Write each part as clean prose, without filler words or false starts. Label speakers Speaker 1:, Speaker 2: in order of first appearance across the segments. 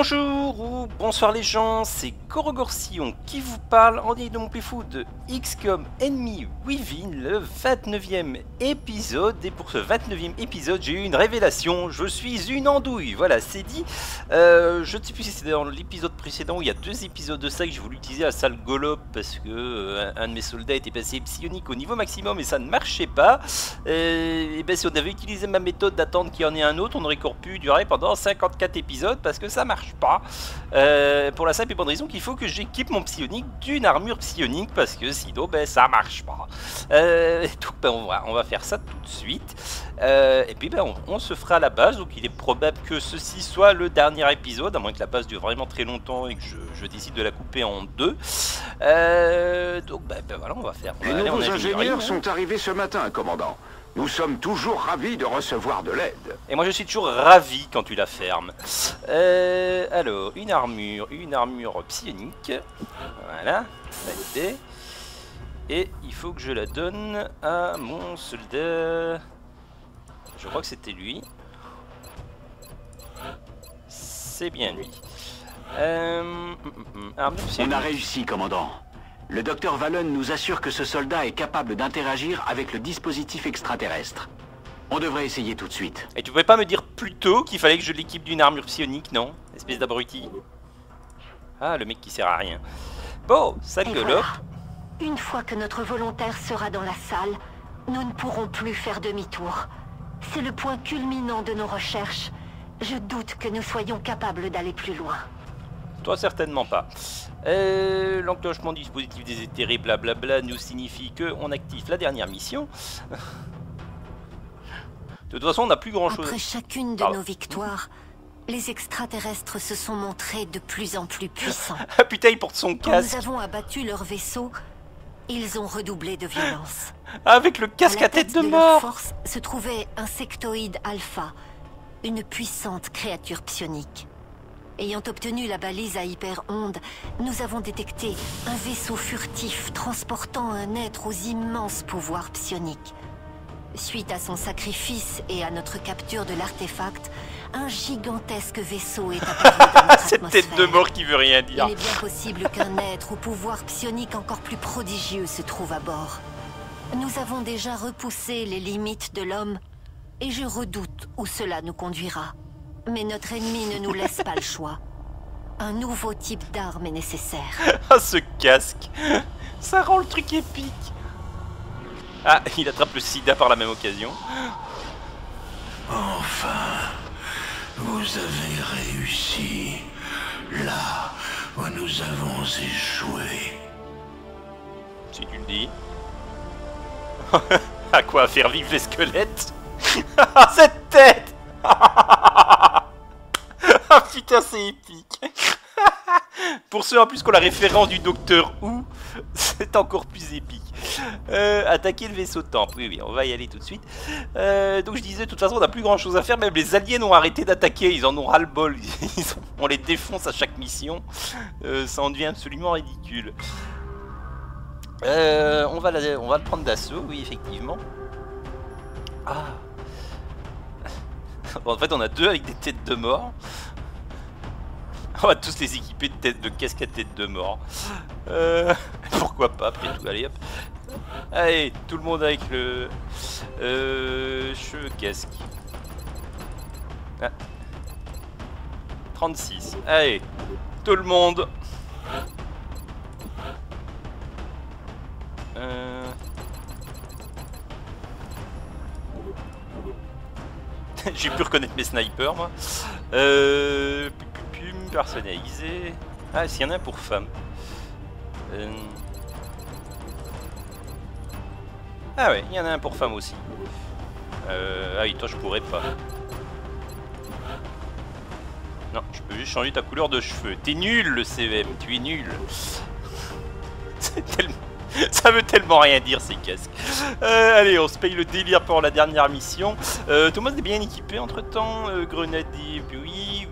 Speaker 1: Bonjour ou bonsoir les gens, c'est Gorogorsion qui vous parle en direct de mon playthrough de XCOM Enemy Within, le 29e épisode. Et pour ce 29e épisode, j'ai eu une révélation, je suis une andouille, voilà, c'est dit. Je ne sais plus si c'était dans l'épisode précédent où il y a 2 épisodes de ça que j'ai voulu utiliser la salle Golop parce que un de mes soldats était passé psionique au niveau maximum et ça ne marchait pas. Et ben si on avait utilisé ma méthode d'attendre qu'il y en ait un autre, on aurait encore pu durer pendant 54 épisodes parce que ça marche pas. Pour la simple et bonne raison qu'il faut que j'équipe mon psionique d'une armure psionique parce que sinon ben ça marche pas. Donc ben, on va faire ça tout de suite. Et puis ben on se fera la base. Donc il est probable que ceci soit le dernier épisode, à moins que la base dure vraiment très longtemps et que je décide de la couper en 2. Donc ben voilà, on va faire.
Speaker 2: Les nouveaux ingénieurs sont arrivés ce matin, commandant. Nous sommes toujours ravis de recevoir de l'aide.
Speaker 1: Et moi je suis toujours ravi quand tu la fermes. Alors, une armure psionique. Voilà, validé. Et il faut que je la donne à mon soldat. Je crois que c'était lui. C'est bien lui. Armure psionique.
Speaker 2: On a réussi, commandant. Le docteur Vallon nous assure que ce soldat est capable d'interagir avec le dispositif extraterrestre. On devrait essayer tout de suite.
Speaker 1: Et tu pouvais pas me dire plus tôt qu'il fallait que je l'équipe d'une armure psionique, non? Espèce d'abruti. Ah, le mec qui sert à rien. Bon, ça gueule.
Speaker 3: Voilà. Une fois que notre volontaire sera dans la salle, nous ne pourrons plus faire demi-tour. C'est le point culminant de nos recherches. Je doute que nous soyons capables d'aller plus loin.
Speaker 1: Toi, certainement pas. L'enclenchement du dispositif déséthéré, blablabla, nous signifie qu'on active la dernière mission. De toute façon, on n'a plus grand chose.
Speaker 3: Après chacune de nos victoires, les extraterrestres se sont montrés de plus en plus puissants.
Speaker 1: Ah putain, il porte son
Speaker 3: Quand
Speaker 1: casque.
Speaker 3: nous avons abattu leur vaisseau, ils ont redoublé de violence.
Speaker 1: Avec le casque à tête de mort.
Speaker 3: leur force se trouvait un sectoïde alpha, une puissante créature psionique. Ayant obtenu la balise à hyper-ondes, nous avons détecté un vaisseau furtif transportant un être aux immenses pouvoirs psioniques. Suite à son sacrifice et à notre capture de l'artefact, un gigantesque vaisseau est apparu dans notre
Speaker 1: Cette tête de
Speaker 3: atmosphère.
Speaker 1: mort qui veut rien dire.
Speaker 3: Il est bien possible qu'un être au pouvoir psionique encore plus prodigieux se trouve à bord. Nous avons déjà repoussé les limites de l'homme, et je redoute où cela nous conduira. Mais notre ennemi ne nous laisse pas le choix. Un nouveau type d'arme est nécessaire.
Speaker 1: Ah, ce casque. Ça rend le truc épique. Ah, il attrape le sida par la même occasion.
Speaker 4: Enfin, vous avez réussi. Là où nous avons échoué.
Speaker 1: Si tu le dis. À quoi faire vivre les squelettes? Cette tête. Ah putain, c'est épique. Pour ceux en plus qui ont la référence du Docteur Who, c'est encore plus épique. Attaquer le vaisseau temple, oui, on va y aller tout de suite. Donc je disais, de toute façon, on n'a plus grand chose à faire. Même les aliens ont arrêté d'attaquer, ils en ont ras-le-bol. On les défonce à chaque mission. Ça en devient absolument ridicule. On va le prendre d'assaut, oui, effectivement. Ah. Bon, en fait, on a 2 avec des têtes de mort. On va tous les équiper de casque à tête de mort. Pourquoi pas, après tout, allez hop. Allez, tout le monde avec le cheveux casque. Ah. 36. Allez, tout le monde. J'ai pu reconnaître mes snipers, moi. Personnalisé. Ah, s'il y en a un pour femmes. Ah ouais, il y en a un pour femmes aussi. Ah oui, toi je pourrais pas. Non, je peux juste changer ta couleur de cheveux. T'es nul le CVM, tu es nul. C'est tellement... Ça veut tellement rien dire ces casques. Allez, on se paye le délire pour la dernière mission. Thomas est bien équipé entre temps. Grenadier, oui.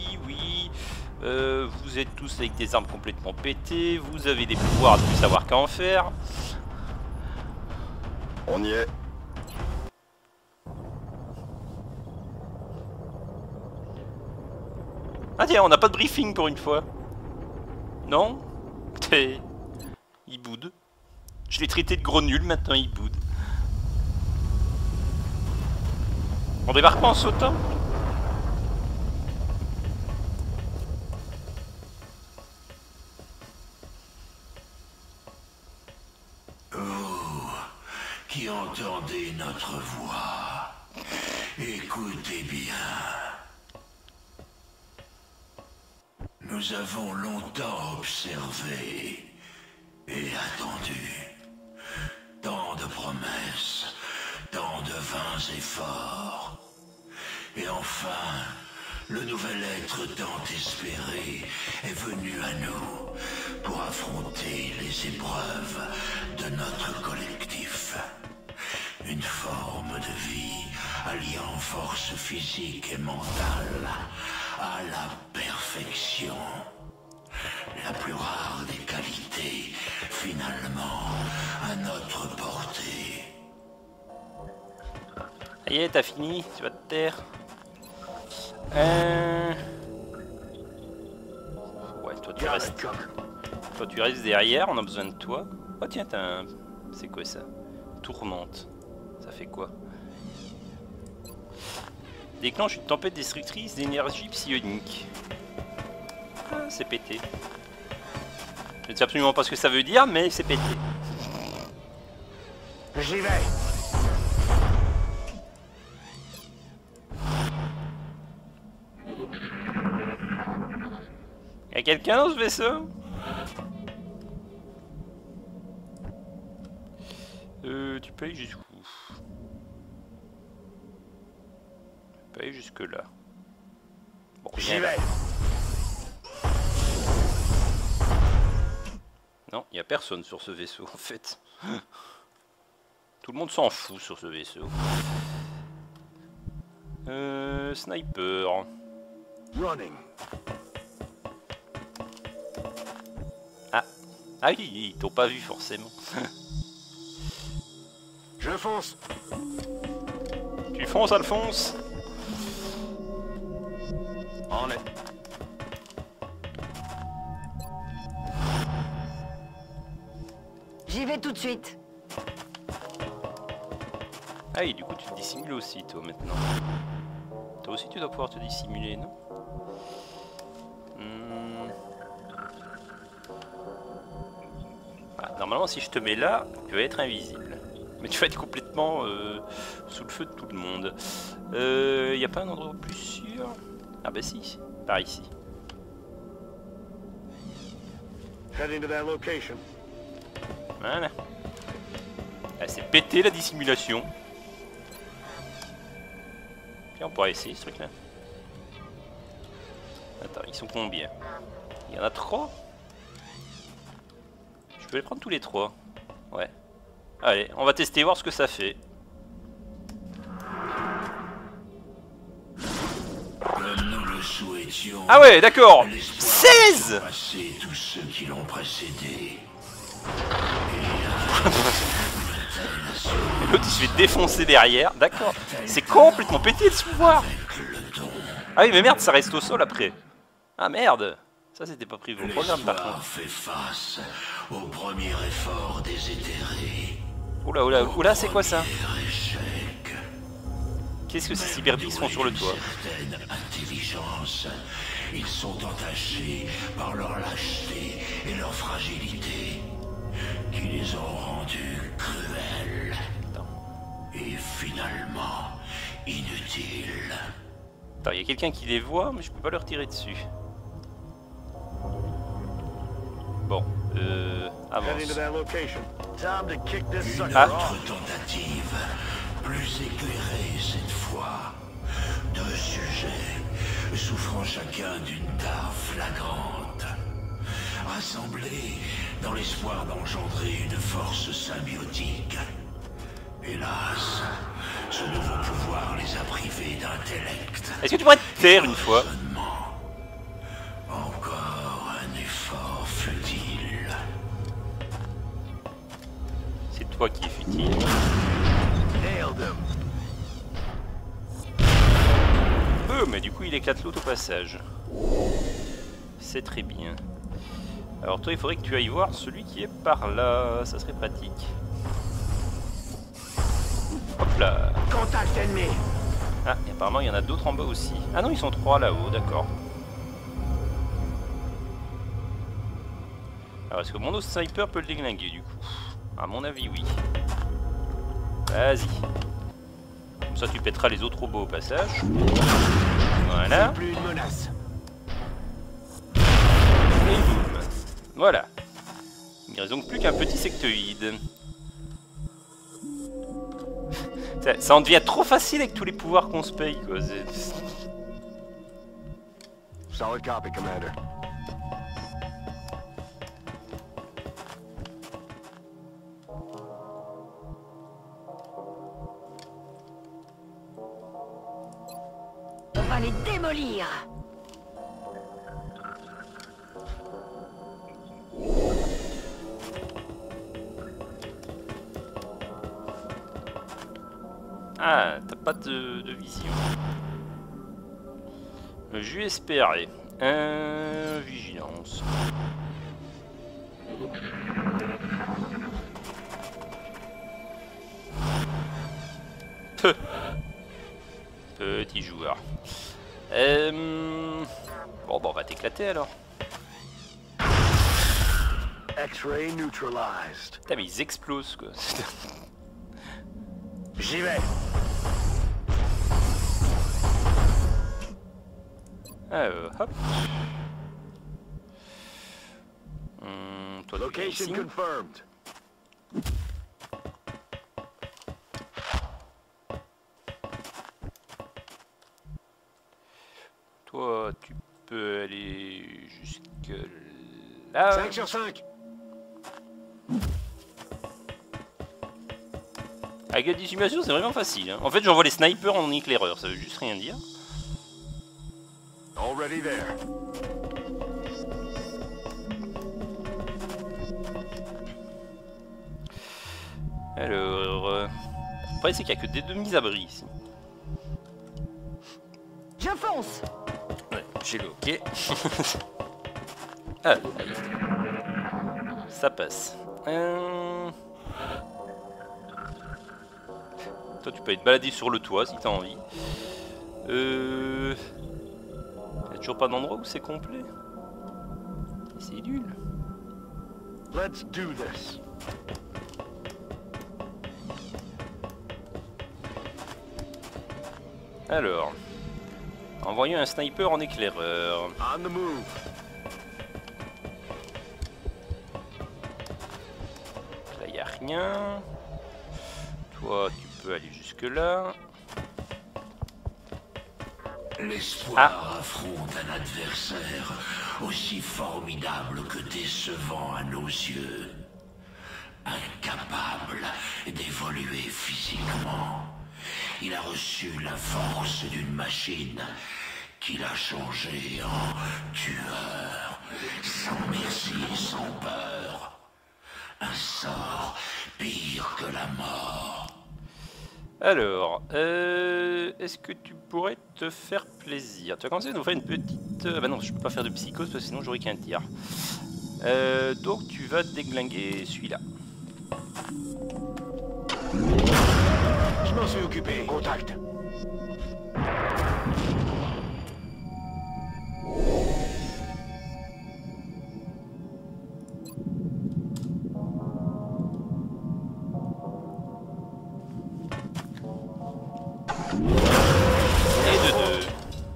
Speaker 1: Vous êtes tous avec des armes complètement pétées. Vous avez des pouvoirs à ne plus savoir qu'en faire.
Speaker 2: On y est.
Speaker 1: Ah tiens, on n'a pas de briefing pour une fois. Non? Il boude. Je l'ai traité de gros nul, maintenant il boude. On débarque pas en sautant?
Speaker 4: Vous qui entendez notre voix, écoutez bien. Nous avons longtemps observé et attendu. Tant de promesses, tant de vains efforts. Et enfin, le nouvel être tant espéré est venu à nous pour affronter les épreuves de notre collectif. Une forme de vie alliant force physique et mentale à la perfection. La plus rare des qualités, finalement, à notre portée.
Speaker 1: Ça y est, t'as fini, tu vas te taire. Ouais, toi tu restes. Toi tu restes derrière, on a besoin de toi. Oh tiens, t'as un... C'est quoi ça? Tourmente. Ça fait quoi? Déclenche une tempête destructrice d'énergie psionique. Ah, c'est pété. Je ne sais absolument pas ce que ça veut dire, mais c'est pété.
Speaker 2: J'y vais.
Speaker 1: Y'a quelqu'un dans ce vaisseau? Tu peux aller jusqu'où? Tu peux aller jusque là. Bon,
Speaker 2: J'y vais.
Speaker 1: Non, il n'y a personne sur ce vaisseau en fait. Tout le monde s'en fout sur ce vaisseau. Sniper.
Speaker 2: Running.
Speaker 1: Ah oui, ils t'ont pas vu forcément.
Speaker 2: Je fonce.
Speaker 1: Tu fonces, Alphonse?
Speaker 2: En est.
Speaker 3: J'y vais tout de suite.
Speaker 1: Ah et du coup tu te dissimules aussi toi maintenant. Toi aussi tu dois pouvoir te dissimuler, non? Ah, normalement si je te mets là, tu vas être invisible. Mais tu vas être complètement sous le feu de tout le monde. Y a pas un endroit plus sûr? Ah bah si, par ici.
Speaker 2: Heading to that location.
Speaker 1: Voilà. Ah, c'est pété la dissimulation. Tiens, on pourrait essayer ce truc là. Attends, ils sont combien? Il y en a 3. Je peux les prendre tous les 3. Ouais. Allez, on va tester, voir ce que ça fait.
Speaker 4: Comme nous le souhaitions.
Speaker 1: Ah ouais, d'accord.
Speaker 4: l'espoir
Speaker 1: 16
Speaker 4: de passer tous ceux qui l'ont précédé.
Speaker 1: Et l'autre il se fait défoncer derrière. D'accord. C'est complètement pété le pouvoir. Ah oui, mais merde, ça reste au sol après. Ah merde. Ça c'était pas prévu au programme par
Speaker 4: L'espoir
Speaker 1: contre.
Speaker 4: fait face au premier effort des éthérés.
Speaker 1: Oula, oula, oula, c'est quoi ça?
Speaker 4: Premier échec.
Speaker 1: Qu'est-ce que ces cyberbiques font sur le toit?
Speaker 4: Certaine intelligence. Ils sont entachés par leur lâcheté et leur fragilité, qui les ont rendus cruels. Et finalement, inutiles.
Speaker 1: Attends, il y a quelqu'un qui les voit, mais je peux pas leur tirer dessus. Bon,
Speaker 2: Heading to
Speaker 1: avance.
Speaker 2: that location. Time to kick this
Speaker 4: Une
Speaker 2: sucker
Speaker 1: Ah.
Speaker 2: off.
Speaker 4: autre tentative, plus éclairée cette fois. Deux sujets, souffrant chacun d'une tare flagrante. Rassemblés dans l'espoir d'engendrer une force symbiotique. Hélas, ce nouveau pouvoir les a privés d'intellect.
Speaker 1: Est-ce que tu pourrais te taire une fois?
Speaker 4: Seulement, encore un effort futile.
Speaker 1: C'est toi qui es futile.
Speaker 2: Nailed him.
Speaker 1: Mais du coup il éclate l'autre au passage. C'est très bien. Alors toi, il faudrait que tu ailles voir celui qui est par là. Ça serait pratique. Hop là.
Speaker 2: Contact ennemi.
Speaker 1: Ah, et apparemment, il y en a d'autres en bas aussi. Ah non, ils sont 3 là-haut, d'accord. Alors, est-ce que mon autre sniper peut le déglinguer, du coup? À mon avis, oui. Vas-y. Comme ça, tu pèteras les autres robots au passage. Voilà.
Speaker 2: Plus une menace.
Speaker 1: Et boum. Voilà. Il ne reste donc plus qu'un petit sectoïde. Ça en devient trop facile avec tous les pouvoirs qu'on se paye, quoi.
Speaker 2: Solid copy, Commander.
Speaker 3: On va les démolir.
Speaker 1: Ah, t'as pas de vision. Je vais espérer. Vigilance. Petit joueur. Bon, bah on va t'éclater alors.
Speaker 2: X-ray neutralized.
Speaker 1: Putain, mais ils explosent quoi.
Speaker 2: J'y vais.
Speaker 1: Hop. Toi, tu viens
Speaker 2: Location
Speaker 1: ici.
Speaker 2: confirmed.
Speaker 1: Toi, tu peux aller jusque là.
Speaker 2: 5 sur 5.
Speaker 1: Avec la dissimulation, c'est vraiment facile. Hein. En fait, j'envoie les snipers en éclaireur, ça veut juste rien dire.
Speaker 2: Already there.
Speaker 1: Alors, après, c'est qu'il n'y a que des demi-abris ici.
Speaker 3: Je fonce.
Speaker 1: Ouais, j'ai le OK. Ah, ça passe. Toi, tu peux aller te balader sur le toit si t'as envie. Y'a toujours pas d'endroit où c'est complet. C'est nul.
Speaker 2: Let's do this.
Speaker 1: Alors, envoyons un sniper en éclaireur.
Speaker 2: On the move.
Speaker 1: Là, y a rien. Toi, tu peux aller jusque là.
Speaker 4: L'espoir affronte un adversaire aussi formidable que décevant à nos yeux. Incapable d'évoluer physiquement, il a reçu la force d'une machine qui l'a changé en tueur, sans merci et sans peur. Un sort pire que la mort.
Speaker 1: Alors, est-ce que tu pourrais te faire plaisir? Tu vas commencer à nous faire une petite... bah non, je peux pas faire de psychose parce que sinon j'aurais qu'un tir. Donc tu vas déglinguer celui-là.
Speaker 2: Je m'en suis occupé. Contact.
Speaker 1: Et de deux.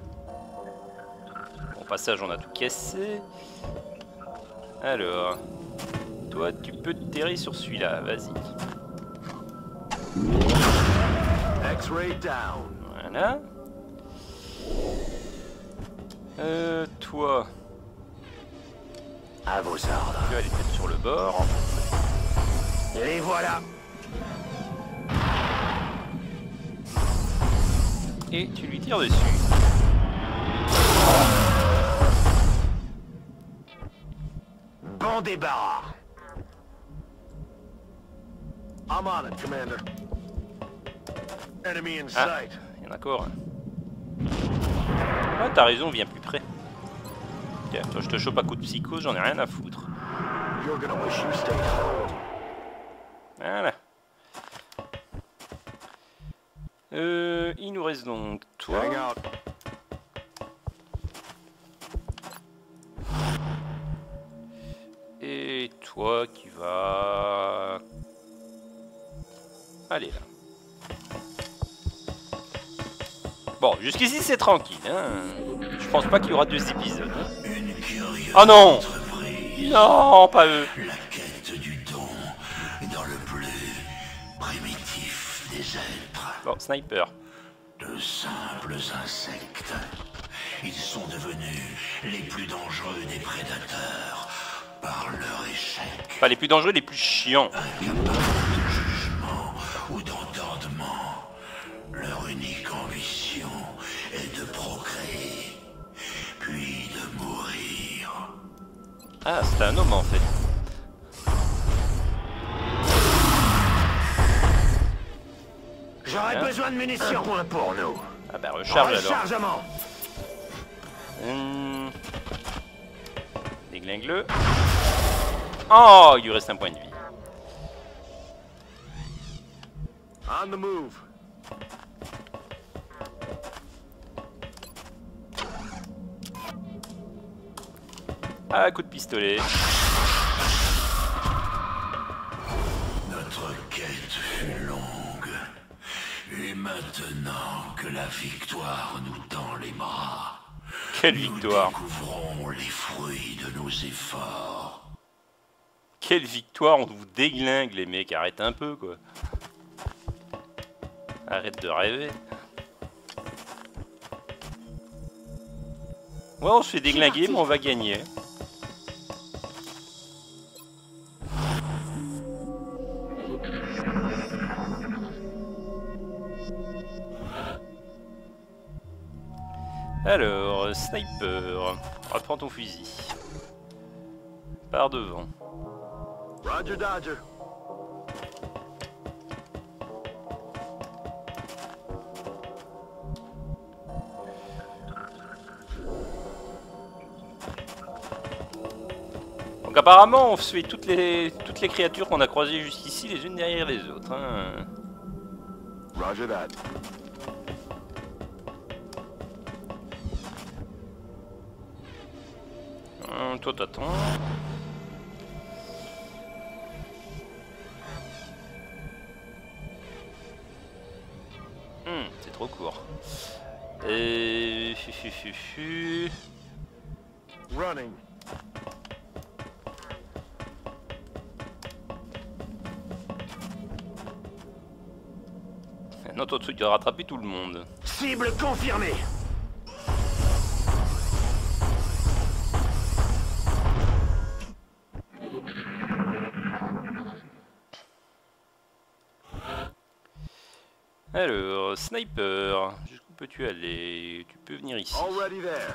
Speaker 1: Au passage, on a tout cassé. Alors, toi, tu peux te terrer sur celui-là, vas-y.
Speaker 2: X-ray down.
Speaker 1: Voilà. Toi,
Speaker 2: À vos ordres.
Speaker 1: tu vas aller peut-être sur le bord.
Speaker 2: Les voilà.
Speaker 1: Et tu lui tires dessus.
Speaker 2: Bon débarras. I'm on it, Commander. Enemy in
Speaker 1: Ah,
Speaker 2: sight.
Speaker 1: il y en a encore un. Ah, t'as raison, viens plus près. Tiens, toi je te chope à coup de psychose, j'en ai rien à foutre. Voilà. Il nous reste donc toi. Et toi qui va... Allez là. Bon, jusqu'ici c'est tranquille. Hein. Je pense pas qu'il y aura 2 épisodes. Hein. Oh non! Non, pas eux.
Speaker 4: La quête du don dans le plus primitif des êtres.
Speaker 1: Bon, sniper.
Speaker 4: De simples insectes. Ils sont devenus les plus dangereux des prédateurs par leur échec.
Speaker 1: Pas les plus dangereux, les plus chiants.
Speaker 4: Incapables de jugement ou d'entendement. Leur unique ambition est de procréer, puis de mourir.
Speaker 1: Ah, c'est un homme en fait.
Speaker 5: J'aurais besoin de munitions. Un point pour nous.
Speaker 1: Ah bah recharge alors.
Speaker 5: Rechargement.
Speaker 1: Déglingue-le. Oh, il lui reste un point de vie.
Speaker 5: On the move.
Speaker 1: Ah, coup de pistolet.
Speaker 4: Notre quête fut longue. Et maintenant que la victoire nous tend les bras,
Speaker 1: Quelle victoire.
Speaker 4: nous découvrons les fruits de nos efforts.
Speaker 1: Quelle victoire, on vous déglingue les mecs, arrête un peu quoi. Arrête de rêver. Ouais, on se fait déglinguer, mais on va gagner. Alors, sniper, reprends ton fusil. Par devant.
Speaker 5: Roger Dodger.
Speaker 1: Donc apparemment, on se fait toutes les créatures qu'on a croisées jusqu'ici les unes derrière les autres. Hein.
Speaker 5: Roger that.
Speaker 1: Toi t'attends. C'est trop court.
Speaker 5: Running.
Speaker 1: Non, toi tu dois rattraper tout le monde.
Speaker 5: Cible confirmée.
Speaker 1: Alors, sniper, jusqu'où peux-tu aller? Tu peux venir ici.
Speaker 5: Already there.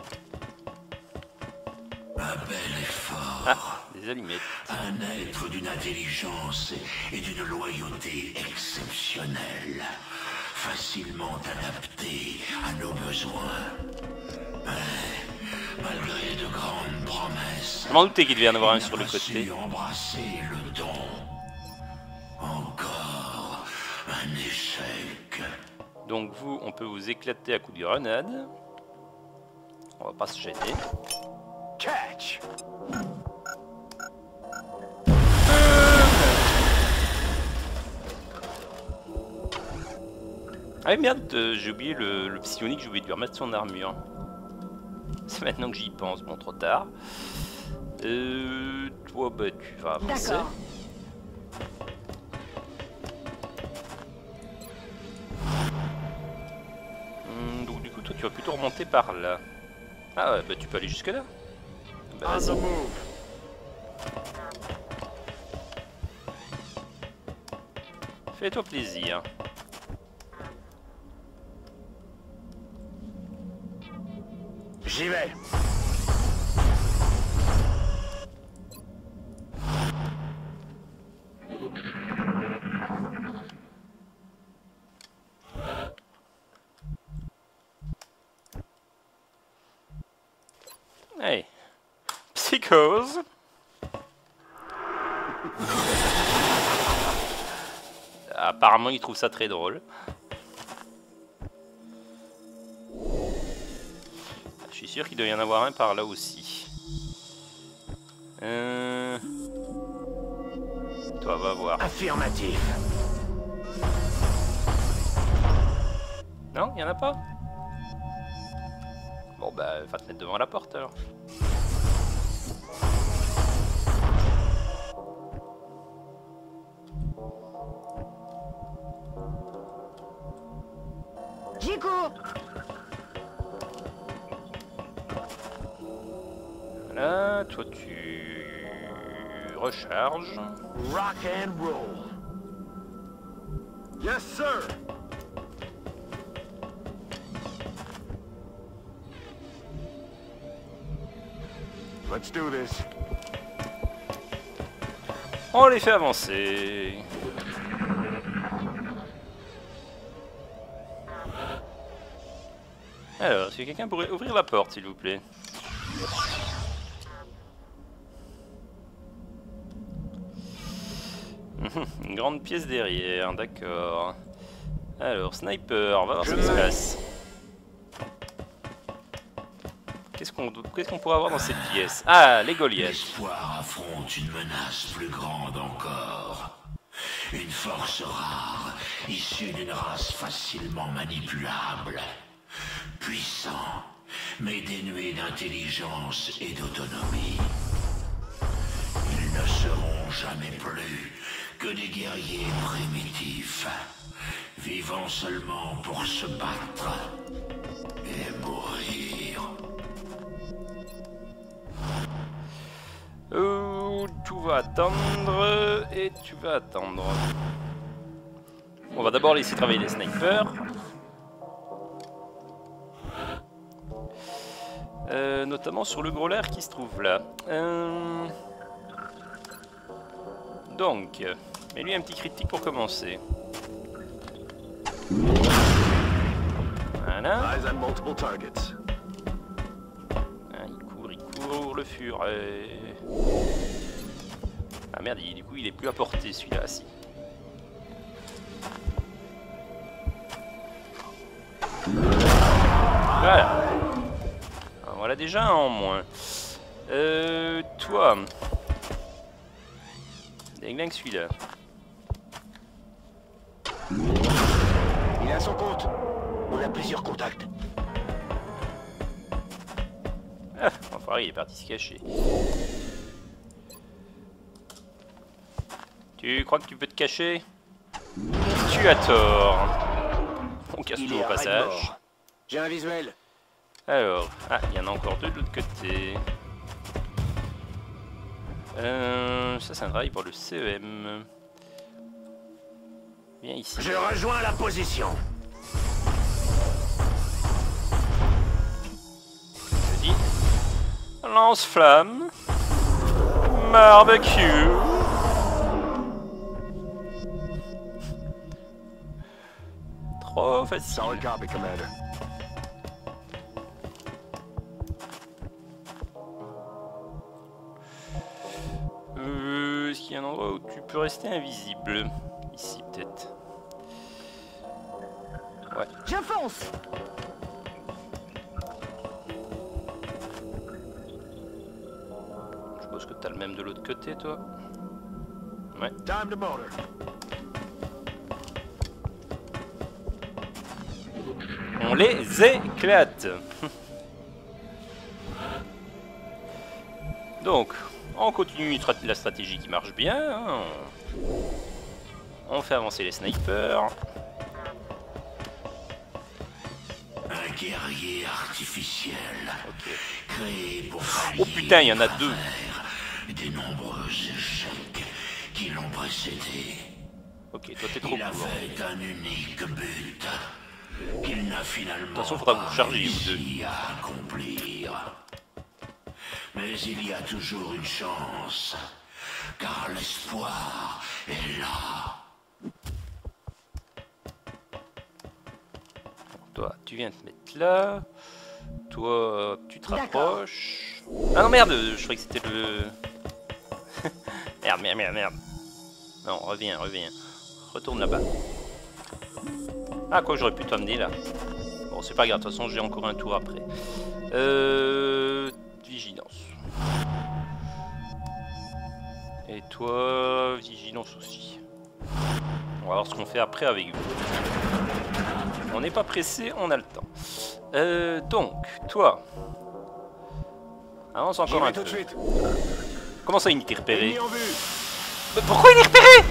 Speaker 4: Un bel effort.
Speaker 1: Ah, des allumettes.
Speaker 4: Un être d'une intelligence et d'une loyauté exceptionnelle. Facilement adapté à nos besoins. Mais, malgré de grandes promesses...
Speaker 1: Je m'en doutais qu'il devait y en avoir un
Speaker 4: il n'a
Speaker 1: sur le
Speaker 4: pas
Speaker 1: côté.
Speaker 4: su embrasser le don. Encore un échec.
Speaker 1: Donc vous, on peut vous éclater à coups de grenade. On va pas se gêner.
Speaker 5: Catch.
Speaker 1: Ah merde, j'ai oublié le psionique, j'ai oublié de lui remettre son armure. C'est maintenant que j'y pense, bon trop tard. Toi bah tu vas avancer.
Speaker 3: D'accord.
Speaker 1: Donc du coup toi tu vas plutôt remonter par là. Ah ouais, bah tu peux aller jusque là. Bah,
Speaker 5: On
Speaker 1: vas-y.
Speaker 5: the move.
Speaker 1: Fais-toi plaisir.
Speaker 5: J'y vais.
Speaker 1: Allez. because. Apparemment, il trouve ça très drôle. Je suis sûr qu'il doit y en avoir un par là aussi. Toi, va voir.
Speaker 5: Affirmatif.
Speaker 1: Non, il y en a pas. Bon bah, va te mettre devant la porte alors.
Speaker 3: J'y cours.
Speaker 1: Voilà, toi tu recharges.
Speaker 5: Rock and roll. Yes, sir. Let's do this.
Speaker 1: On les fait avancer. Alors, est-ce que quelqu'un pourrait ouvrir la porte, s'il vous plaît? Une grande pièce derrière, d'accord. Alors, sniper, on va voir ce qui se passe. Qu'est-ce qu'on pourrait avoir dans cette pièce? Ah, les Goliaths.
Speaker 4: L'espoir affronte une menace plus grande encore. Une force rare, issue d'une race facilement manipulable. Puissant, mais dénué d'intelligence et d'autonomie. Ils ne seront jamais plus que des guerriers primitifs, vivant seulement pour se battre et mourir.
Speaker 1: Tu vas attendre et tu vas attendre. On va d'abord laisser travailler les snipers. Notamment sur le gros lard qui se trouve là. Donc, mets-lui un petit critique pour commencer. Voilà.
Speaker 5: Eyes on multiple targets.
Speaker 1: Ah, il court, le furet. Ah merde, du coup il est plus à portée celui-là, si. Voilà. Alors, voilà déjà un en moins. Toi. Déglingue celui-là.
Speaker 5: Il est à son compte. On a plusieurs contacts.
Speaker 1: Ah, enfoiré, il est parti se cacher. Tu crois que tu peux te cacher? Tu as tort. On casse tout au passage.
Speaker 5: J'ai un visuel.
Speaker 1: Alors, ah, il y en a encore deux de l'autre côté. Ça c'est un travail pour le CEM. Viens ici.
Speaker 5: Je rejoins la position.
Speaker 1: Je dis lance-flamme, barbecue. Trop facile.
Speaker 5: Solid copy, Commander.
Speaker 1: Est-ce qu'il y a un endroit où tu peux rester invisible? Ici peut-être. Ouais.
Speaker 3: Je fonce.
Speaker 1: Je suppose que t'as le même de l'autre côté, toi. Ouais.
Speaker 5: Time to motor.
Speaker 1: On les éclate. Donc, on continue la stratégie qui marche bien. Hein. On fait avancer les snipers.
Speaker 4: Un guerrier artificiel,
Speaker 1: Ok.
Speaker 4: créé pour
Speaker 1: Oh putain, il y en a deux.
Speaker 4: des nombreux échecs qui l'ont précédé.
Speaker 1: Ok, toi t'es trop
Speaker 4: Il
Speaker 1: court.
Speaker 4: avait un unique but qu'il n'a finalement
Speaker 1: Attention, faudra vous
Speaker 4: pas
Speaker 1: recharger, vous deux.
Speaker 4: réussi à accomplir. Mais il y a toujours une chance, car l'espoir est là.
Speaker 1: Toi, tu viens te mettre là. Toi, tu te
Speaker 3: D'accord.
Speaker 1: rapproches. gauche. Ah non merde, je croyais que c'était le... merde. Non, reviens. Retourne là-bas. Ah quoi, j'aurais pu t'amener là. Bon, c'est pas grave, de toute façon j'ai encore un tour après. Vigilance. Et toi, vigilance aussi. On va voir ce qu'on fait après avec vous. On n'est pas pressé, on a le temps. Donc, toi. Avance encore un peu. Comment ça, il t'est repéré? Mais pourquoi il est repéré?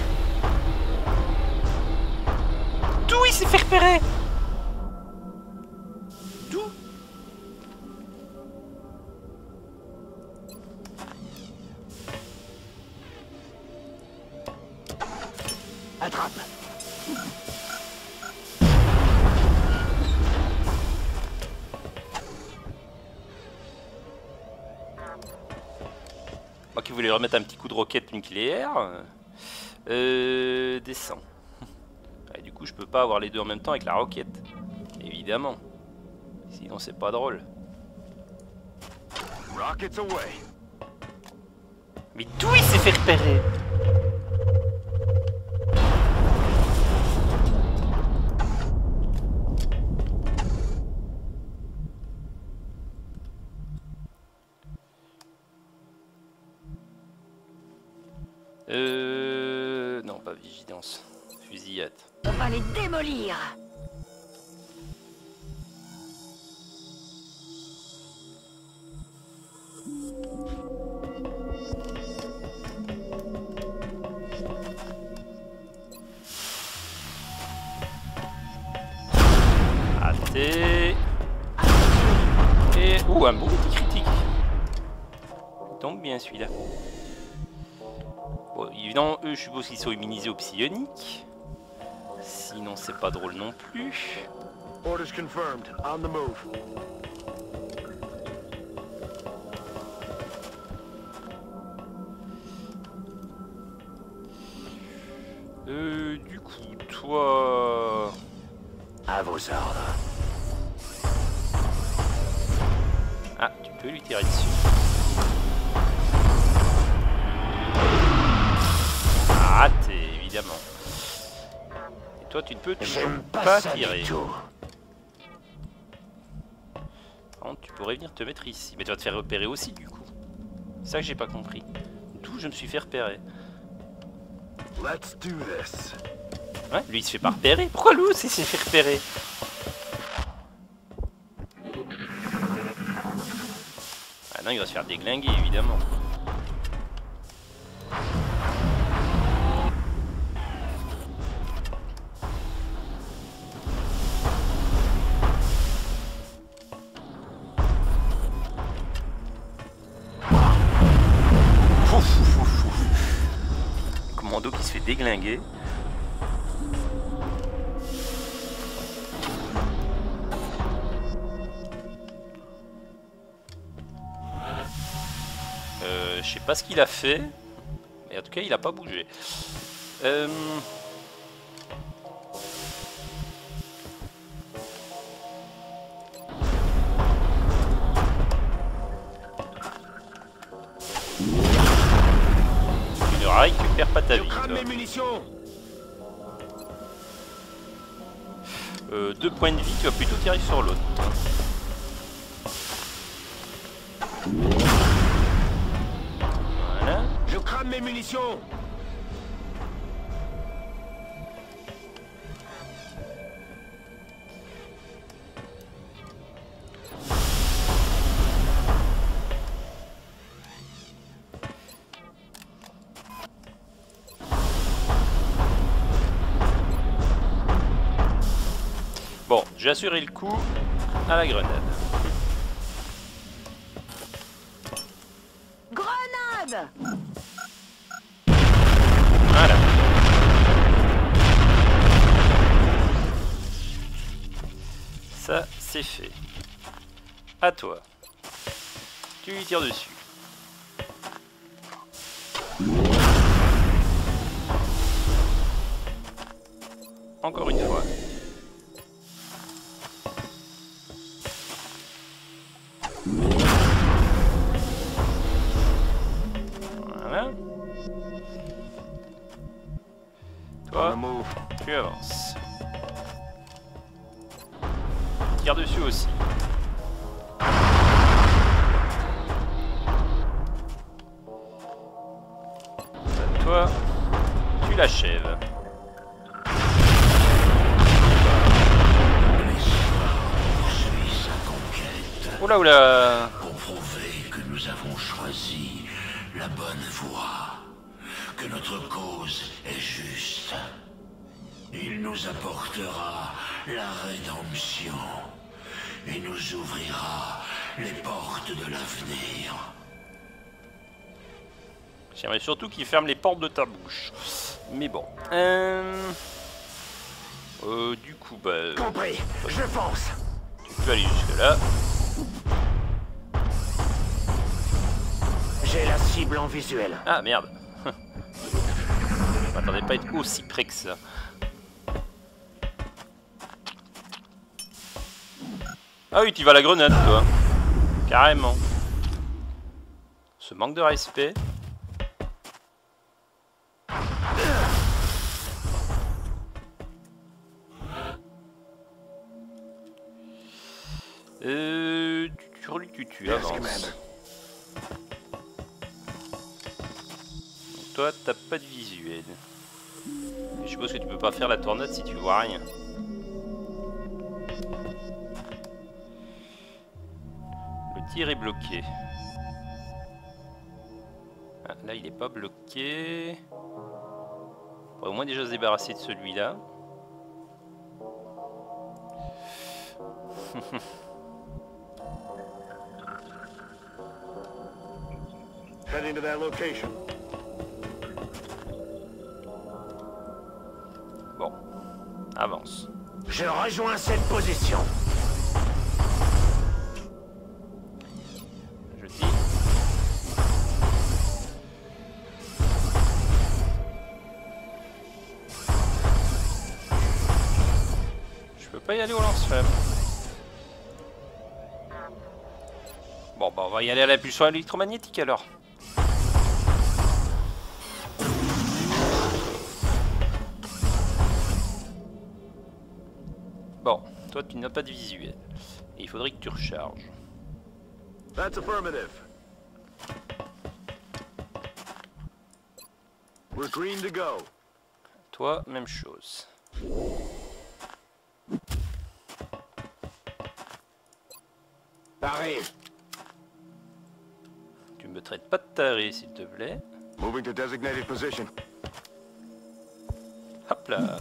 Speaker 1: D'où il s'est fait repérer? D'où?
Speaker 5: Attrape.
Speaker 1: Moi qui voulais remettre un petit coup de roquette nucléaire. Descends. Et du coup, je peux pas avoir les deux en même temps avec la roquette. Évidemment. Sinon, c'est pas drôle.
Speaker 5: Rockets away.
Speaker 1: Mais d'où il s'est fait repérer? Non, pas vigilance. Fusillade.
Speaker 3: On va les démolir.
Speaker 1: Raté. Et... Ouh, un bon petit critique. Il tombe bien celui-là. Bon, évidemment, eux, je suppose qu'ils sont immunisés au psionique. Sinon, c'est pas drôle non plus.
Speaker 5: Orders confirmed. On the move.
Speaker 1: Du coup, toi...
Speaker 5: À vos ordres.
Speaker 1: Ah, tu peux lui tirer dessus. Raté, évidemment. Et toi, tu ne peux toujours
Speaker 5: J'aime
Speaker 1: pas
Speaker 5: pas ça
Speaker 1: tirer.
Speaker 5: du tout.
Speaker 1: Par contre, tu pourrais venir te mettre ici. Mais tu vas te faire repérer aussi, du coup. C'est ça que j'ai pas compris. D'où je me suis fait repérer.
Speaker 5: Let's do this.
Speaker 1: Ouais, lui, il se fait pas repérer. Pourquoi lui aussi s'est fait repérer? Ah non, il va se faire déglinguer, évidemment. Commando qui se fait déglinguer. Je sais pas ce qu'il a fait, mais en tout cas il a pas bougé. Tu ne récupères pas ta
Speaker 5: Je
Speaker 1: vie.
Speaker 5: crame
Speaker 1: Toi.
Speaker 5: mes munitions.
Speaker 1: 2 points de vie, tu vas plutôt tirer sur l'autre. Voilà.
Speaker 5: Je crame mes munitions.
Speaker 1: Bon, j'ai assuré le coup à la grenade.
Speaker 3: Grenade!
Speaker 1: Voilà. Ça, c'est fait. À toi. Tu lui tires dessus. Encore une fois.
Speaker 5: move.
Speaker 1: Tu avances. Tire dessus aussi. Ça, toi, tu l'achèves. Oula oula.
Speaker 4: Pour prouver que nous avons choisi la bonne voie, que notre cause est juste. Il nous apportera la rédemption et nous ouvrira les portes de l'avenir.
Speaker 1: J'aimerais surtout qu'il ferme les portes de ta bouche. Mais bon. Du coup, bah...
Speaker 5: Compris, je fonce.
Speaker 1: Tu peux aller jusque là.
Speaker 5: J'ai la cible en visuel.
Speaker 1: Ah merde. Je m'attendais pas à être aussi près que ça. Ah oui, tu vas à la grenade, toi. Carrément. Ce manque de respect. Tu avances. Donc toi, t'as pas de visuel. Je suppose que tu peux pas faire la tornade si tu vois rien. Le tir est bloqué. Ah, là, il est pas bloqué. On pourrait au moins déjà se débarrasser de celui-là.
Speaker 5: Heading to that location.
Speaker 1: Bon, avance.
Speaker 5: Je rejoins cette position.
Speaker 1: Je dis. Je peux pas y aller au lance-flamme. Bon, bah on va y aller à la pulsion électromagnétique alors. Bon, toi tu n'as pas de visuel. Et il faudrait que tu recharges.
Speaker 5: That's affirmative. We're green to go.
Speaker 1: Toi, même chose.
Speaker 5: Arrive.
Speaker 1: Tu me traites pas de taré, s'il te plaît.
Speaker 5: Moving to designated position.
Speaker 1: Hop là.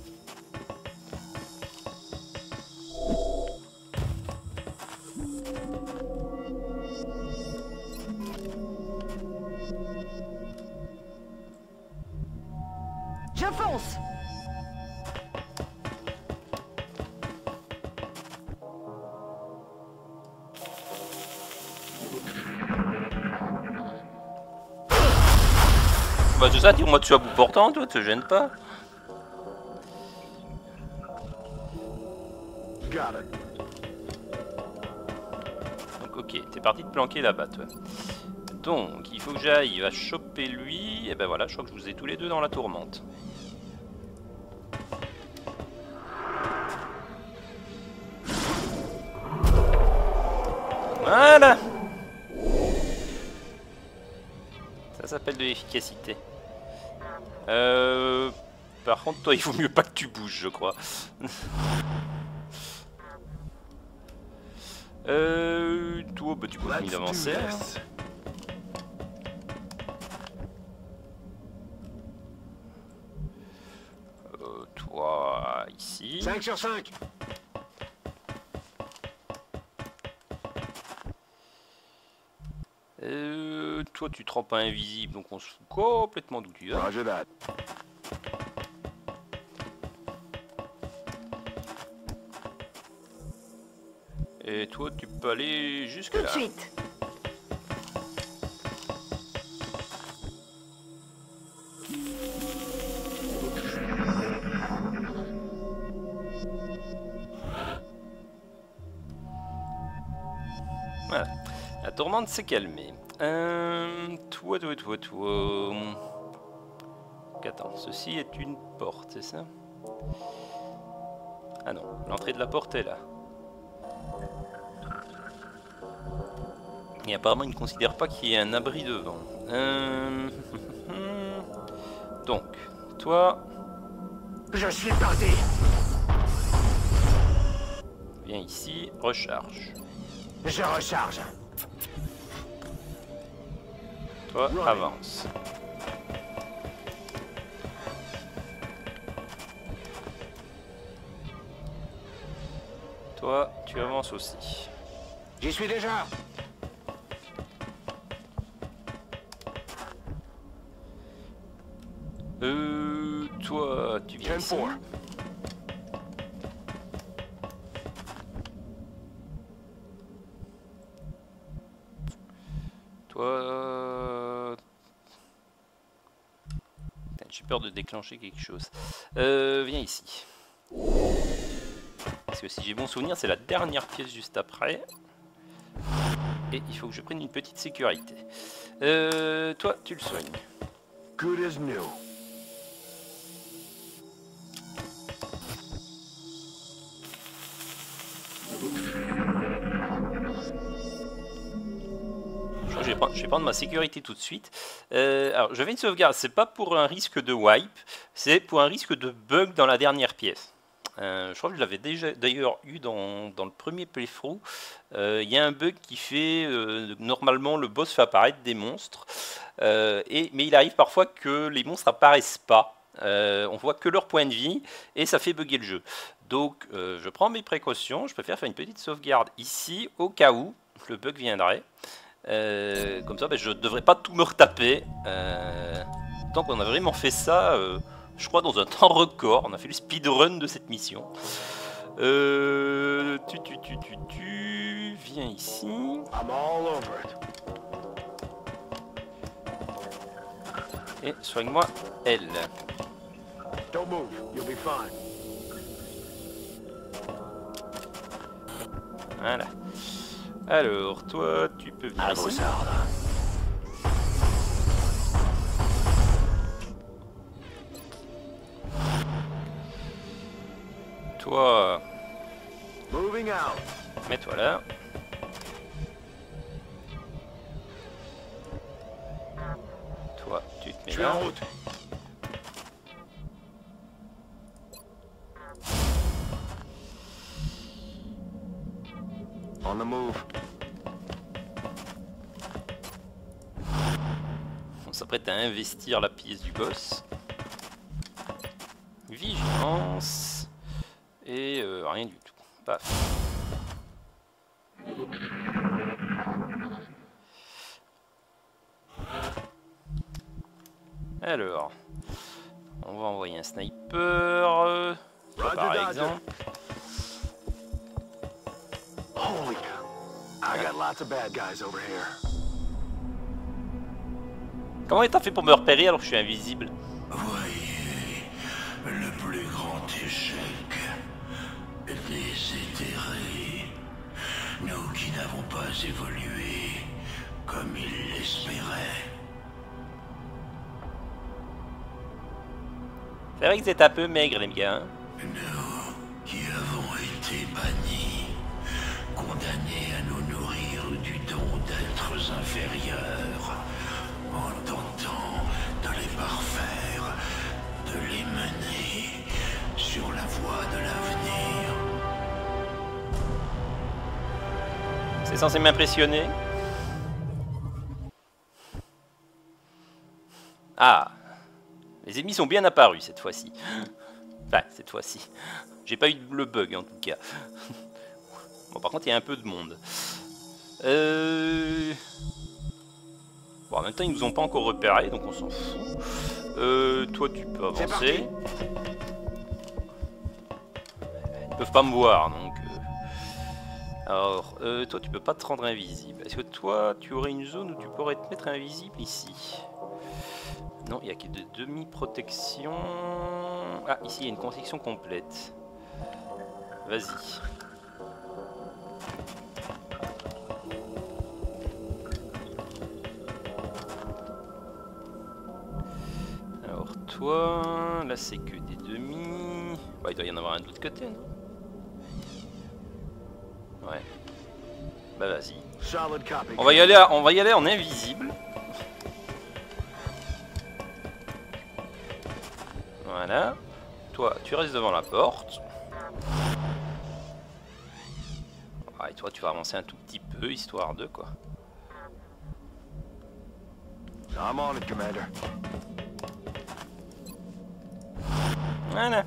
Speaker 3: Je fonce.
Speaker 1: Bah c'est ça, tire-moi dessus à bout portant, toi, te gêne pas.
Speaker 5: Got it.
Speaker 1: Donc ok, t'es parti te planquer là-bas, toi. Donc, il faut que j'aille, il va choper lui, et ben voilà, je crois que je vous ai tous les deux dans la tourmente. Voilà. Ça s'appelle de l'efficacité. Par contre, toi, il vaut mieux pas que tu bouges, je crois. Toi, bah, tu continues d'avancer. Toi, ici.
Speaker 5: 5 sur 5.
Speaker 1: Toi, tu te rends pas invisible, donc on se fout complètement d'où tu vas.
Speaker 5: Roger that.
Speaker 1: Et toi, tu peux aller jusque là.
Speaker 3: Tout de suite.
Speaker 1: Voilà. La tourmente s'est calmée. Toi. Donc attends, ceci est une porte, c'est ça? Ah non, l'entrée de la porte est là. Et apparemment il ne considère pas qu'il y ait un abri devant. Donc, toi...
Speaker 5: Je suis parti.
Speaker 1: Viens ici, recharge.
Speaker 5: Je recharge.
Speaker 1: Toi, avance. Toi, tu avances aussi.
Speaker 5: J'y suis déjà.
Speaker 1: Toi, tu viens ici. Toi... J'ai peur de déclencher quelque chose. Viens ici. Parce que si j'ai bon souvenir, c'est la dernière pièce juste après. Et il faut que je prenne une petite sécurité. Toi, tu le soignes.
Speaker 5: Good as new.
Speaker 1: Je vais prendre ma sécurité tout de suite. Alors, je vais une sauvegarde. C'est pas pour un risque de wipe, c'est pour un risque de bug dans la dernière pièce. Je crois que je l'avais déjà d'ailleurs eu dans le premier playthrough. Il y a un bug qui fait normalement le boss fait apparaître des monstres, mais il arrive parfois que les monstres apparaissent pas. On voit que leur point de vie et ça fait bugger le jeu. Donc je prends mes précautions. Je préfère faire une petite sauvegarde ici au cas où le bug viendrait. Comme ça, je ne devrais pas tout me retaper. Tant qu'on a vraiment fait ça, je crois dans un temps record. On a fait le speedrun de cette mission. Viens ici.
Speaker 5: I'm all over it.
Speaker 1: Et soigne-moi elle.
Speaker 5: Don't move. You'll be fine.
Speaker 1: Voilà. Alors, toi, tu peux venir ici. Toi,
Speaker 5: Moving out.
Speaker 1: mets-toi là. Toi, tu te mets
Speaker 5: Je suis en
Speaker 1: là.
Speaker 5: route. On the move.
Speaker 1: On s'apprête à investir la pièce du boss. Vigilance. Et rien du tout. Paf. Alors, on va envoyer un sniper. Toi, par exemple.
Speaker 5: Holy cow. I got lots of bad guys over here.
Speaker 1: Comment t'as fait pour me repérer alors que je suis invisible?
Speaker 4: Voyez le plus grand échec. Déshérité. Nous qui n'avons pas évolué comme ils l'espéraient.
Speaker 1: C'est vrai que c'est un peu maigre les gars. Hein.
Speaker 4: Nous qui avons été bannis, condamnés à nous nourrir du don d'êtres inférieurs, en tentant de les parfaire, de les mener sur la voie de l'avenir.
Speaker 1: C'est censé m'impressionner. Ah, les ennemis sont bien apparus cette fois-ci. Enfin, cette fois-ci. J'ai pas eu le bug en tout cas. Bon, par contre, il y a un peu de monde. Bon, en même temps, ils nous ont pas encore repéré, donc on s'en fout. Toi, tu peux avancer. Ils peuvent pas me voir, donc... Alors, toi, tu peux pas te rendre invisible. Est-ce que toi, tu aurais une zone où tu pourrais te mettre invisible ici? Non, il n'y a que de demi-protection. Ah, ici, il y a une protection complète. Vas-y. Alors, toi. Là, c'est que des demi. Bah, il doit y en avoir un de l'autre côté, non? Ouais. Bah, vas-y. On va y aller en invisible. Voilà. Toi, tu restes devant la porte. Ah, et toi, tu vas avancer un tout petit peu, histoire de quoi.
Speaker 5: I'm on it, Commander.
Speaker 1: Voilà.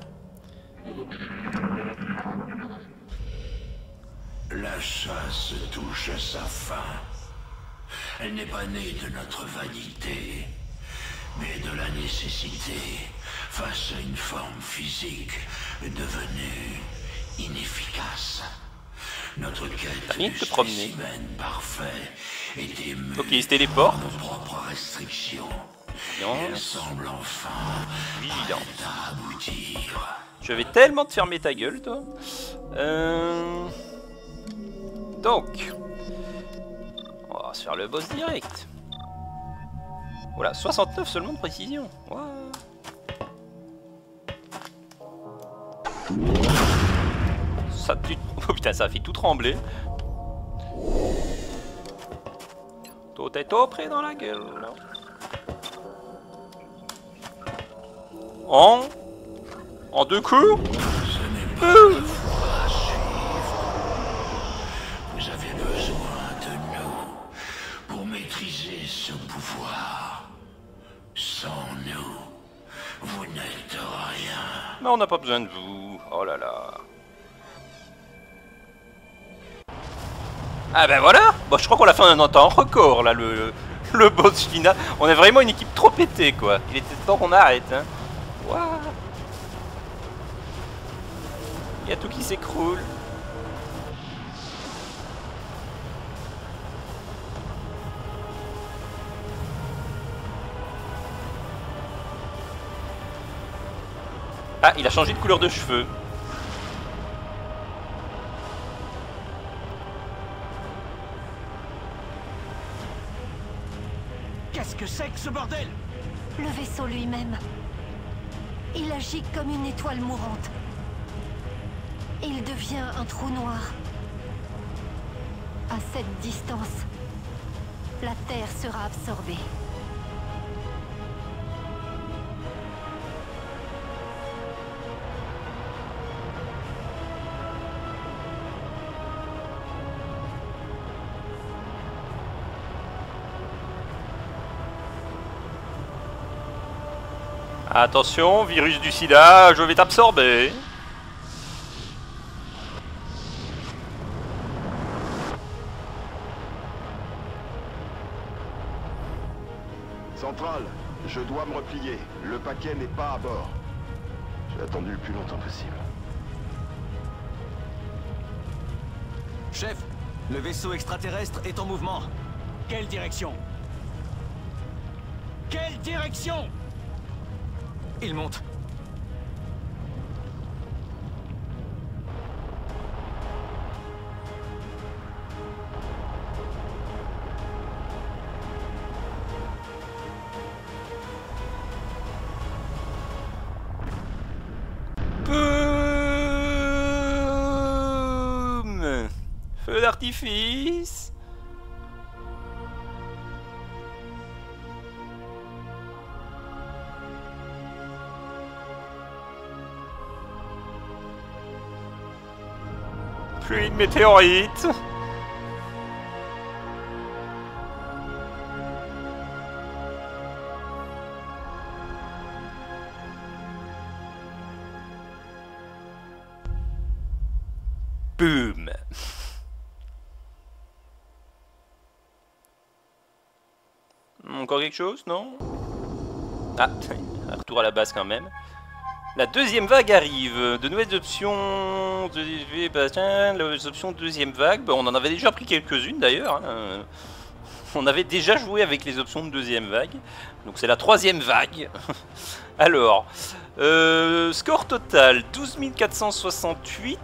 Speaker 4: La chasse touche à sa fin. Elle n'est pas née de notre vanité, mais de la nécessité face à une forme physique devenue inefficace. Notre quête du spécimen parfait était muée
Speaker 1: ok, il se téléporte.
Speaker 4: par nos propres restrictions.
Speaker 1: Non.
Speaker 4: Elle semble enfin prête à aboutir.
Speaker 1: Je vais tellement te fermer ta gueule, toi. Donc, on va se faire le boss direct. Voilà, 69 seulement de précision. Wow. Ça tue... Oh putain, ça a fait tout trembler. Tout est tout près dans la gueule. En deux coups.
Speaker 4: Ce n'est pas la voie à suivre. Vous avez besoin de nous pour maîtriser ce pouvoir. Sans nous, vous n'êtes rien.
Speaker 1: Mais on n'a pas besoin de vous. Oh là là. Ah ben voilà. Bon, je crois qu'on l'a fait en un temps record là, le boss final. On est vraiment une équipe trop pétée quoi. Il était temps qu'on arrête. Hein. Waouh. Il y a tout qui s'écroule. Ah, il a changé de couleur de cheveux.
Speaker 5: Qu'est-ce que c'est que ce bordel?
Speaker 3: Le vaisseau lui-même. Il agit comme une étoile mourante. Il devient un trou noir. À cette distance, la Terre sera absorbée.
Speaker 1: Attention, virus du sida, je vais t'absorber.
Speaker 6: Centrale, je dois me replier. Le paquet n'est pas à bord. J'ai attendu le plus longtemps possible.
Speaker 5: Chef, le vaisseau extraterrestre est en mouvement. Quelle direction? Quelle direction? Il monte.
Speaker 1: Boum! Feu d'artifice. Pluie de météorites. Boum. Encore quelque chose, non? Ah, retour à la base quand même. La deuxième vague arrive. De nouvelles options. Les options deuxième vague. Bon, on en avait déjà pris quelques-unes d'ailleurs. Hein. On avait déjà joué avec les options de deuxième vague. Donc c'est la troisième vague. Alors, score total 12 468.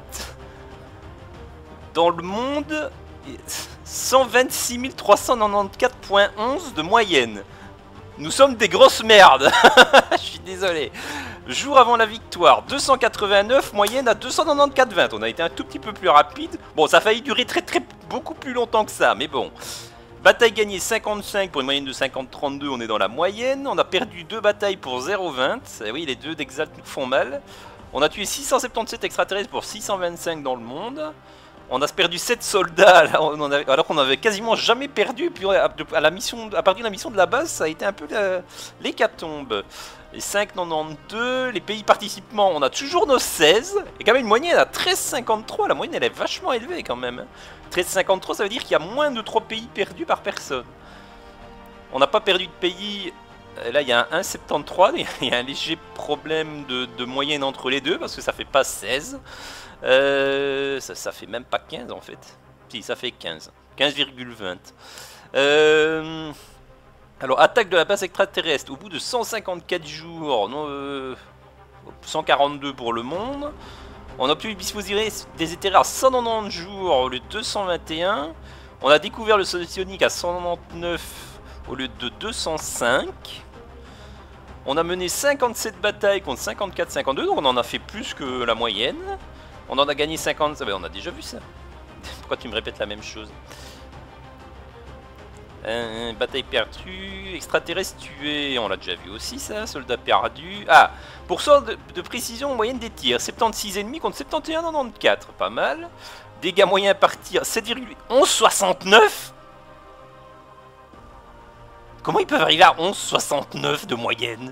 Speaker 1: Dans le monde, 126 394.11 de moyenne. Nous sommes des grosses merdes. Je suis désolé. Jour avant la victoire, 289, moyenne à 294,20. On a été un tout petit peu plus rapide. Bon, ça a failli durer beaucoup plus longtemps que ça, mais bon. Bataille gagnée 55 pour une moyenne de 50,32, on est dans la moyenne. On a perdu 2 batailles pour 0,20. Et oui, les 2 d'Exalt nous font mal. On a tué 677 extraterrestres pour 625 dans le monde. On a perdu 7 soldats alors qu'on avait quasiment jamais perdu. Puis à partir de la mission de la base, ça a été un peu l'hécatombe. Les 5,92, les pays participants, on a toujours nos 16. Et quand même une moyenne à 13,53. La moyenne elle est vachement élevée quand même. 13,53, ça veut dire qu'il y a moins de 3 pays perdus par personne. On n'a pas perdu de pays. Là il y a un 1,73. Il y a un léger problème de moyenne entre les deux parce que ça fait pas 16. Ça fait même pas 15 en fait. Si, ça fait 15. 15,20. Alors, attaque de la base extraterrestre au bout de 154 jours. 142 pour le monde. On a pu disposer des éthériques à 190 jours au lieu de 221. On a découvert le sol psionique à 199 au lieu de 205. On a mené 57 batailles contre 54-52, donc on en a fait plus que la moyenne. On en a gagné 50... on a déjà vu ça. Pourquoi tu me répètes la même chose? Bataille perdue, extraterrestre tué, on l'a déjà vu aussi ça, soldat perdu. Ah, pour ça de précision moyenne des tirs, 76,5 contre 71,94, pas mal. Dégâts moyens par tir, 7,1169. Comment ils peuvent arriver à 11,69 de moyenne?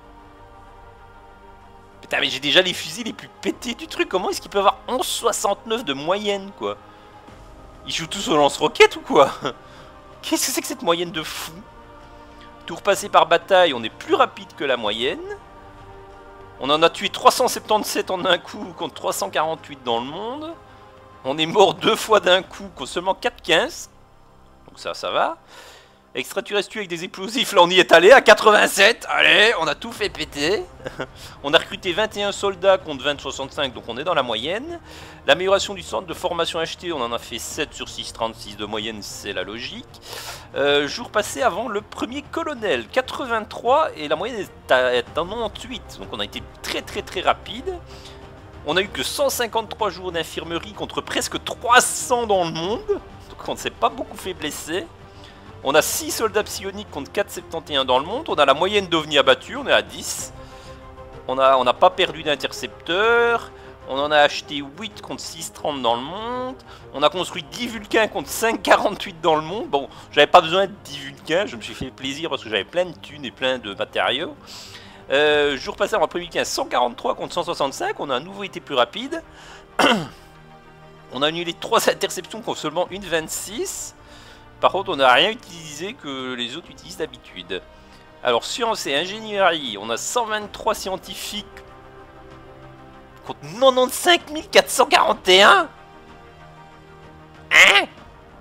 Speaker 1: Putain, mais j'ai déjà les fusils les plus pétés du truc, comment est-ce qu'ils peuvent avoir 11,69 de moyenne, quoi? Ils jouent tous au lance-roquettes ou quoi? Qu'est-ce que c'est que cette moyenne de fou? Tour passé par bataille, on est plus rapide que la moyenne. On en a tué 377 en un coup contre 348 dans le monde. On est mort 2 fois d'un coup contre seulement 4,15. Donc ça va. Extraterrestre tué avec des explosifs, là on y est allé à 87. Allez, on a tout fait péter. On a recruté 21 soldats contre 20,65, donc on est dans la moyenne. L'amélioration du centre de formation acheté, on en a fait 7 sur 6,36 de moyenne, c'est la logique. Jour passé avant le premier colonel, 83, et la moyenne est à 98, donc on a été très rapide. On a eu que 153 jours d'infirmerie contre presque 300 dans le monde, donc on ne s'est pas beaucoup fait blesser. On a 6 soldats psioniques contre 4,71 dans le monde. On a la moyenne d'OVNI abattus, on est à 10. On n'a pas perdu d'intercepteur. On en a acheté 8 contre 6,30 dans le monde. On a construit 10 Vulcains contre 5,48 dans le monde. Bon, j'avais pas besoin de 10 Vulcains, je me suis fait plaisir parce que j'avais plein de thunes et plein de matériaux. Jour passé avant le premier week-end, 143 contre 165. On a à nouveau été plus rapide. On a annulé 3 interceptions contre seulement 1,26. Par contre, on n'a rien utilisé que les autres utilisent d'habitude. Alors, science et ingénierie, on a 123 scientifiques contre 95 441. Hein?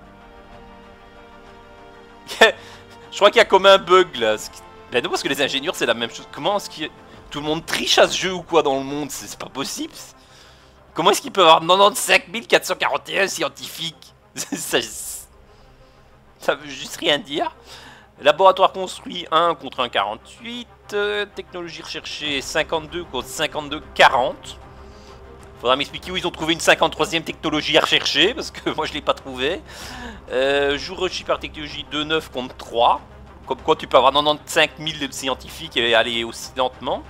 Speaker 1: Je crois qu'il y a comme un bug là. Ben non, parce que les ingénieurs, c'est la même chose. Comment est-ce que tout le monde triche à ce jeu ou quoi dans le monde? C'est pas possible. Comment est-ce qu'ils peuvent avoir 95 441 scientifiques? Ça veut juste rien dire. Laboratoire construit 1 contre 1,48. Technologie recherchée 52 contre 52,40. Faudra m'expliquer où ils ont trouvé une 53e technologie à rechercher, parce que moi je l'ai pas trouvé. Jour reçu par technologie 2,9 contre 3. Comme quoi tu peux avoir 95 000 scientifiques et aller aussi lentement.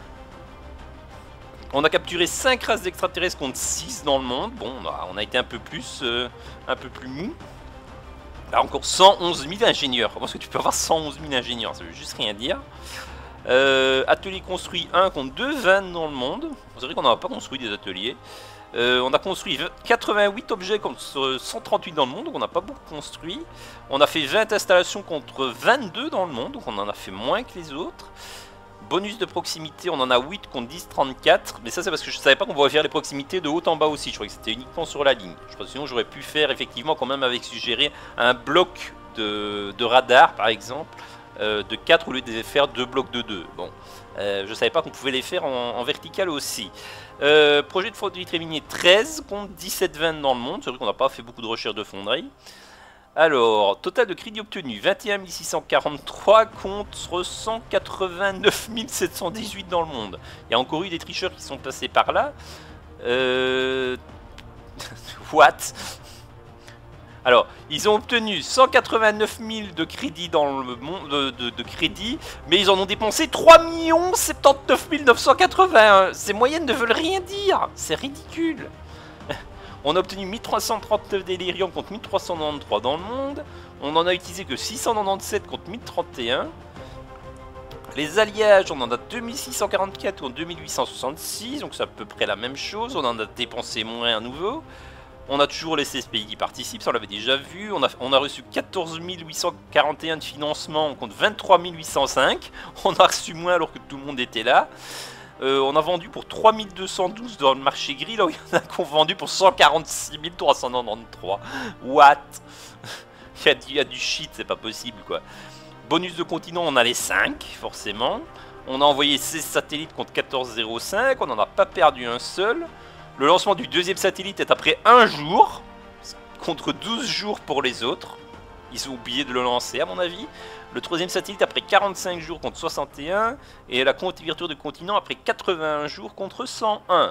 Speaker 1: On a capturé 5 races d'extraterrestres contre 6 dans le monde. Bon, on a été un peu plus mou. Là encore 111 000 ingénieurs. Comment est-ce que tu peux avoir 111 000 ingénieurs? Ça veut juste rien dire. Atelier construit 1 contre 2,20 dans le monde. C'est vrai qu'on n'a pas construit des ateliers. On a construit 88 objets contre 138 dans le monde, donc on n'a pas beaucoup construit. On a fait 20 installations contre 22 dans le monde, donc on en a fait moins que les autres. Bonus de proximité, on en a 8 contre 10, 34. Mais ça c'est parce que je savais pas qu'on pouvait faire les proximités de haut en bas aussi. Je croyais que c'était uniquement sur la ligne. Je pense que sinon j'aurais pu faire effectivement quand même avec suggéré un bloc de radar par exemple de 4 au lieu de faire 2 blocs de 2. Bon, je savais pas qu'on pouvait les faire en vertical aussi. Projet de fonderie tréminier 13 contre 17-20 dans le monde. C'est vrai qu'on n'a pas fait beaucoup de recherche de fonderie. Alors, total de crédits obtenus, 21 643 contre 189 718 dans le monde. Il y a encore eu des tricheurs qui sont passés par là. What? Alors, ils ont obtenu 189 000 de crédits dans le monde de crédits, mais ils en ont dépensé 3 79 980. Ces moyennes ne veulent rien dire. C'est ridicule. On a obtenu 1339 délirium contre 1393 dans le monde. On en a utilisé que 697 contre 1031. Les alliages, on en a 2644 contre 2866, donc c'est à peu près la même chose. On en a dépensé moins à nouveau. On a toujours les 16 pays qui participent, ça on l'avait déjà vu. On a reçu 14 841 de financement contre 23 805. On a reçu moins alors que tout le monde était là. On a vendu pour 3212 dans le marché gris, là où il y en a qui ont vendu pour 146 393. What? il y a du shit, c'est pas possible quoi. Bonus de continent, on a les 5, forcément. On a envoyé 16 satellites contre 14,05, on n'en a pas perdu un seul. Le lancement du deuxième satellite est après 1 jour, contre 12 jours pour les autres. Ils ont oublié de le lancer à mon avis. Le troisième satellite après 45 jours contre 61. Et la couverture de continent après 81 jours contre 101.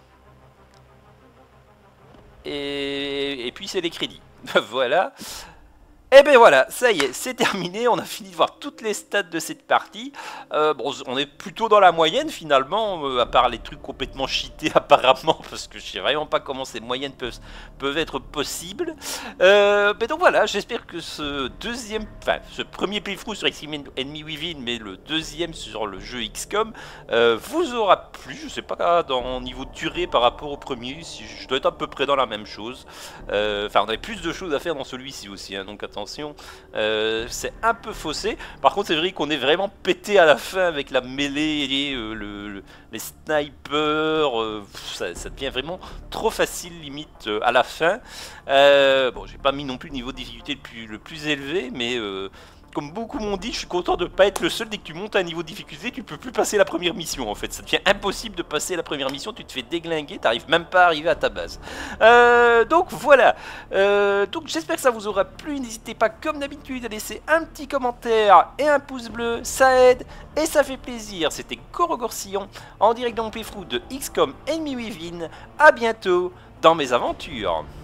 Speaker 1: Et puis c'est les crédits. Voilà. Et ben voilà, ça y est, c'est terminé, on a fini de voir toutes les stats de cette partie. Bon, on est plutôt dans la moyenne finalement, à part les trucs complètement cheatés apparemment, parce que je sais vraiment pas comment ces moyennes peuvent être possibles. Mais donc voilà, j'espère que ce premier playthrough sur XCOM Enemy Within, mais le deuxième sur le jeu XCOM, vous aura plu. Je sais pas dans niveau de durée par rapport au premier, si je dois être à peu près dans la même chose. Enfin, on avait plus de choses à faire dans celui-ci aussi, hein, donc attention. C'est un peu faussé. Par contre c'est vrai qu'on est vraiment pété à la fin avec la mêlée et les snipers. Ça devient vraiment trop facile limite à la fin. Bon, j'ai pas mis non plus le niveau de difficulté le plus élevé, mais comme beaucoup m'ont dit, je suis content de ne pas être le seul. Dès que tu montes à un niveau de difficulté, tu peux plus passer la première mission en fait. Ça devient impossible de passer la première mission, tu te fais déglinguer, t'arrives même pas à arriver à ta base. Donc voilà. Donc j'espère que ça vous aura plu. N'hésitez pas comme d'habitude à laisser un petit commentaire et un pouce bleu, ça aide et ça fait plaisir. C'était Corogorcillon en direct dans mon playthrough de XCOM Enemy Within. A bientôt dans mes aventures.